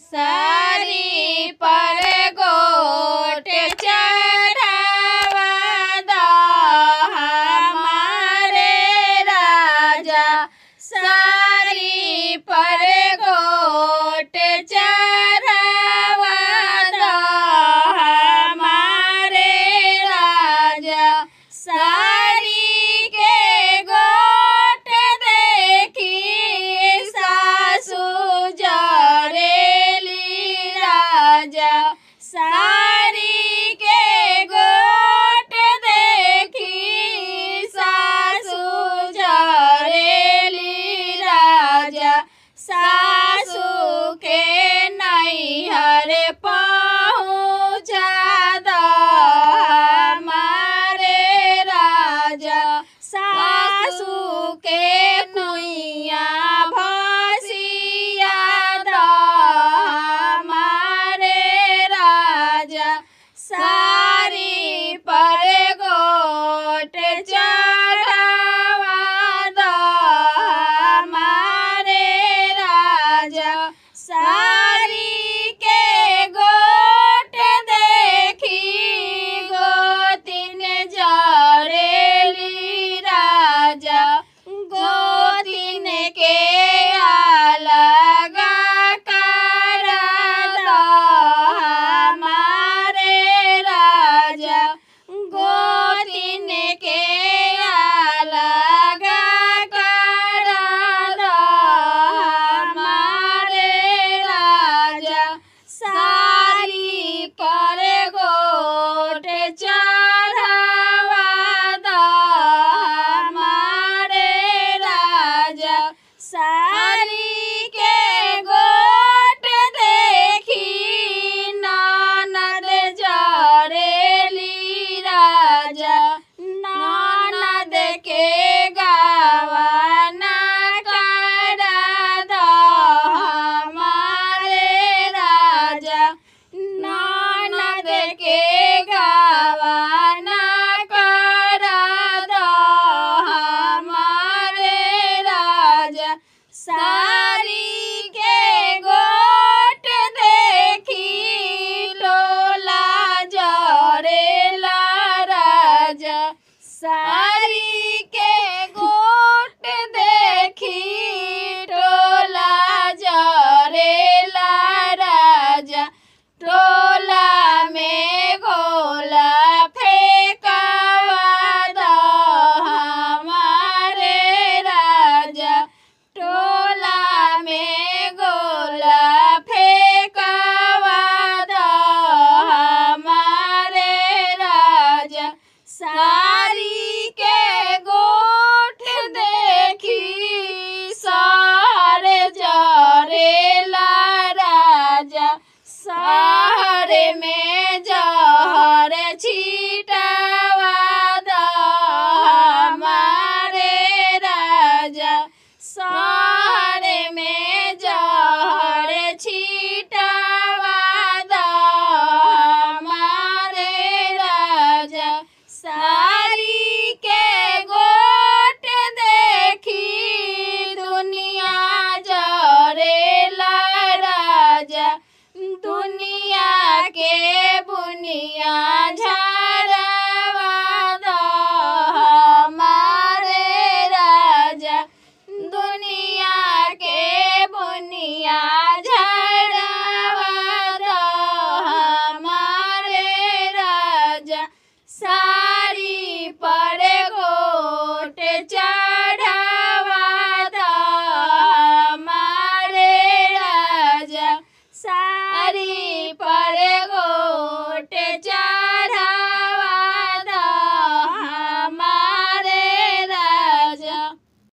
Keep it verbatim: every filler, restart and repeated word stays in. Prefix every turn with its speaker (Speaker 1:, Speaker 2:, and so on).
Speaker 1: सारी पर गोट चढ़ावा दो हमारे राजा। सारी पर गोट चढ़ावा दो हमारे राजा। सारी के गोट देखी सासू जरेली राजा। सारी के गोट देखी सासू जरेली राजा। सासू के नैहर पहुँचा दो हमारे राजा। सासू के कुइया भसिया दो हमारे राजा। सारी पर गोट चढ़ावा दो हमारे राजा। सारी के गोट देखी गोतिन जरेली राजा। गोतिन के अलगा करा दो हमारे राजा। गोतिन के अलगा करा दो हमारे राजा। सारी पर गोट चढ़ावा दो हमारे राजा। सारी के गोट देखी ननद जरेली राजा। ननद के गावाना करा दो हमारे राजा। ननद के गावाना करा दो हमारे राजा। सारी के गोट देखी लोला जरेला राजा। सारी के गोट देखी टोला जरेला राजा। टोला में गोला फेंकावा दो हमारे राजा। टोला में गोला फेंकावा दो हमारे राजा। सारी के गोठ देखी सहर जरेला राजा। सहर में जहर छिटावा दो हमारे राजा। सहर में जहर छिटावा दो हमारे राजा। सारी के गोट देखी दुनिया जरेला राजा। दुनिया के बुनिया झाड़वा दो हमारे राजा। दुनिया के बुनिया झाड़वा दो हमारे राजा। सारी पर